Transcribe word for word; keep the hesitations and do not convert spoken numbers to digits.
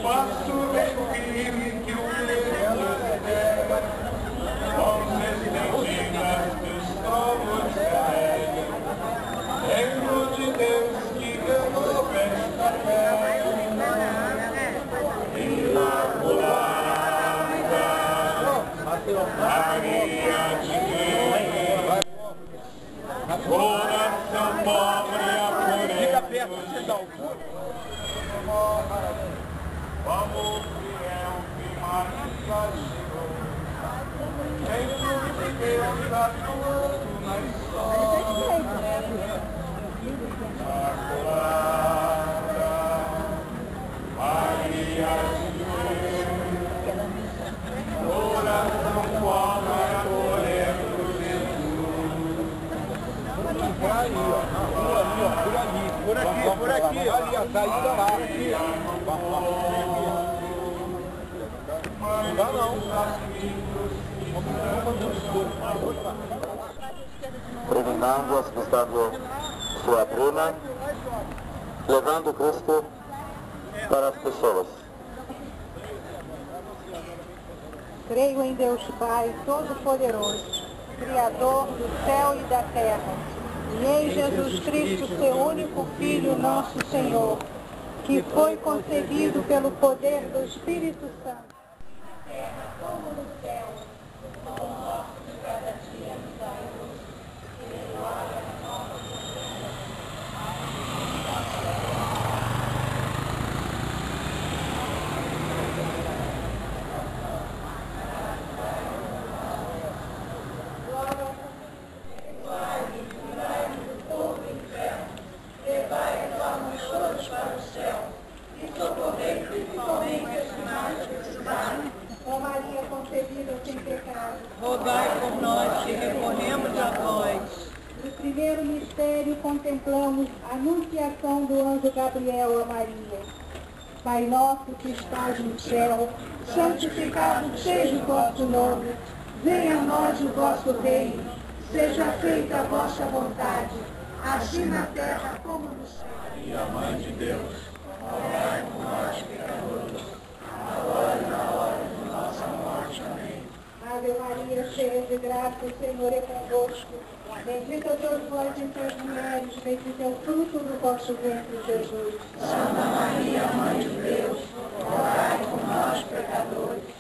passo Espírito com estendidas dos povos velhos, lembro de Deus que ganhou esta fé. Imaculada, Maria de Deus, coração pobre a pureza, vamos fiel que Maria chegou, lembro de Deus atuando na história. Imaculada, Maria de Deus, coração pobre a pureza, Jesus. Por aí, ó, na rua ali, ó, por ali, por aqui, por aqui, ali, ó, saída lá, aqui, não dá não. Terminando, assustando sua bruna, levando Cristo para as pessoas. Creio em Deus Pai Todo-Poderoso, Criador do céu e da terra, e em Jesus Cristo, seu único Filho, nosso Senhor, que foi concebido pelo poder do Espírito Santo. Na terra como no céu, o pão nosso de cada dia nos dai hoje, e perdoai as nossas ofensas. Ó Maria concebida sem pecado, rogai por nós que recorremos a vós. no primeiro mistério contemplamos a anunciação do anjo Gabriel a Maria. Pai nosso que estás no céu, santificado seja o vosso nome. Venha a nós o vosso reino. Seja feita a vossa vontade, assim na terra como no céu. Maria, Mãe de Deus, rogai por nós, pecadores, Agora e na hora de nossa morte. Amém. Ave Maria, cheia de graça, o Senhor é convosco. Bendita sois vós entre as mulheres, bendito é o fruto do vosso ventre, Jesus. Santa Maria, Mãe de Deus, rogai por nós, pecadores,